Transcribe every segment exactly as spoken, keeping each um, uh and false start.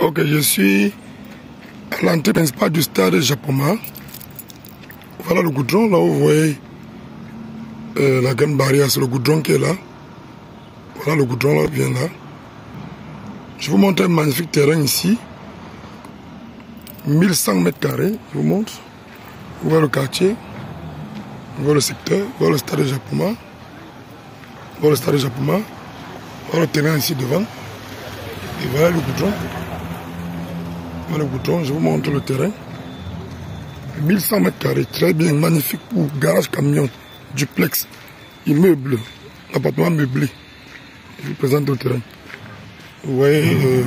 Donc je suis à l'entrée principale du stade Japoma. Voilà le goudron, là où vous voyez euh, la grande barrière, c'est le goudron qui est là. Voilà le goudron là, vient là. Je vous montre un magnifique terrain ici. mille cent mètres carrés, je vous montre. Vous voyez le quartier, vous voyez le secteur, vous voyez le stade Japoma. Vous voyez le stade Japoma. Vous voyez le terrain ici devant. Et voilà le goudron. Voilà le goudron, je vous montre le terrain. mille cent mètres carrés, très bien, magnifique pour garage camion, duplex, immeuble, appartement meublé. Je vous présente le terrain. Vous voyez, euh,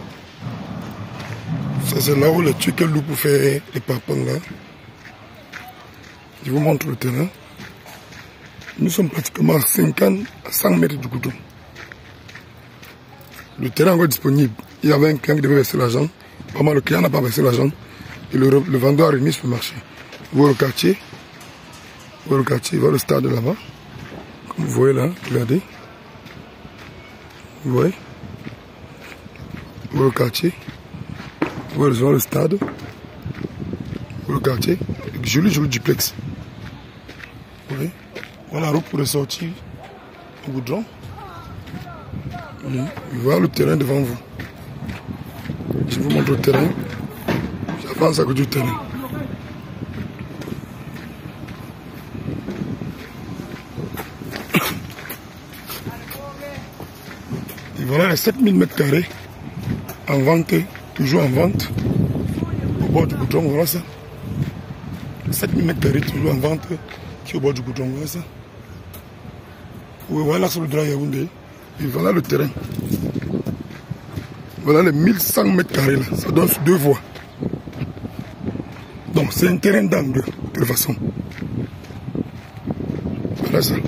ça c'est là où les trucs louent pour faire les parpaings là. Je vous montre le terrain. Nous sommes pratiquement à cinquante à cent mètres du goudron. Le terrain est encore disponible. Il y avait un client qui devait verser l'argent. Vraiment, le client n'a pas versé l'argent. Et le, le vendeur a remis sur le marché. Vous voyez le quartier. Vous voyez le quartier, vous voyez le stade là-bas. Comme vous voyez là, regardez. Vous voyez. Vous voyez le quartier. Vous voyez, vous voyez le stade. Vous voyez le quartier. Joli, joli duplex. Vous voyez. Voilà la route pour ressortir au goudron. Vous voyez le terrain devant vous. Je vous montre le terrain. J'avance à côté du terrain. Et voilà les sept mille mètres carrés en vente, toujours en vente, au bord du goudron, voilà ça. sept mille mètres carrés toujours en vente, qui est au bord du goudron, voilà ça. Oui, voilà sur le drap Yaoundé. Et voilà le terrain. Voilà les mille cent mètres carrés là, ça donne sur deux voies. Donc c'est un terrain d'angle, de toute façon. Voilà ça.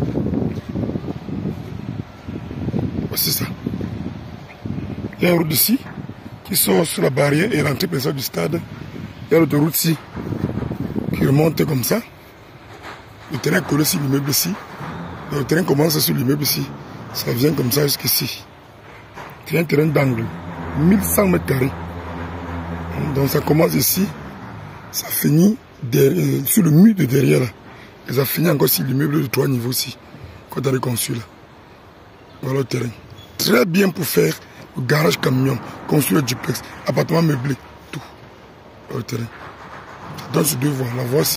Voici ça. Il y a une route ici qui sort sur la barrière et l'entrée principale du stade. Il y a l'autoroute ici qui remonte comme ça. Le terrain collé sur l'immeuble ici. Le terrain commence sur l'immeuble ici. Ça vient comme ça jusqu'ici. C'est un terrain d'angle. mille cent mètres carrés. Donc ça commence ici. Ça finit derrière, sur le mur de derrière là. Et ça finit encore sur l'immeuble de trois niveaux ici. Quand on a reconstruit là. Voilà le terrain. Très bien pour faire le garage camion, construire le duplex, appartement meublé, tout. Voilà le terrain. Ça donne sur deux voies. La voie